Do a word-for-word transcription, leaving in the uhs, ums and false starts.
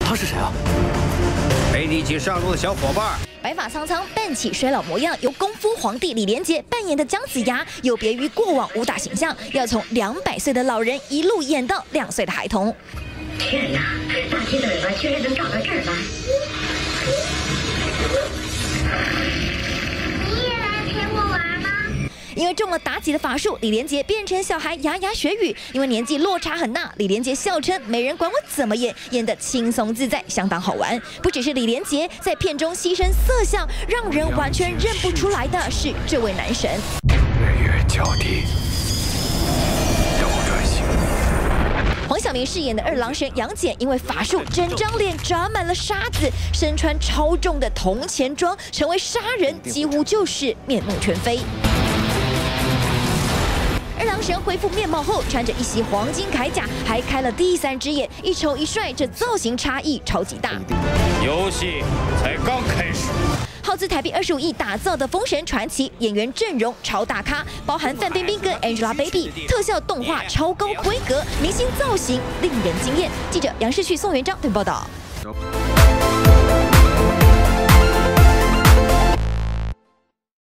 他是谁啊？陪你一起上路的小伙伴。 白发苍苍、扮起衰老模样，由功夫皇帝李连杰扮演的姜子牙，有别于过往武打形象，要从两百岁的老人一路演到两岁的孩童。 天哪，大鸡腿巴居然能长到这儿来！你也来陪我玩吗？ 因为中了妲己的法术，李连杰变成小孩牙牙学语。因为年纪落差很大，李连杰笑称没人管我怎么演，演得轻松自在，相当好玩。不只是李连杰在片中牺牲色相，让人完全认不出来的是这位男神。 日月交替，斗转星移。 黄晓明饰演的二郎神杨戬，因为法术整张脸长满了沙子，身穿超重的铜钱装，成为杀人几乎就是面目全非。 二郎神恢复面貌后，穿着一袭黄金铠甲，还开了第三只眼，一丑一帅，这造型差异超级大。 游戏才刚开始。 耗资台币二十五亿打造的《封神传奇》，演员阵容超大咖，包含范冰冰跟 Angelababy， 特效动画超高规格，明星造型令人惊艳。记者杨世旭、宋元章对报道。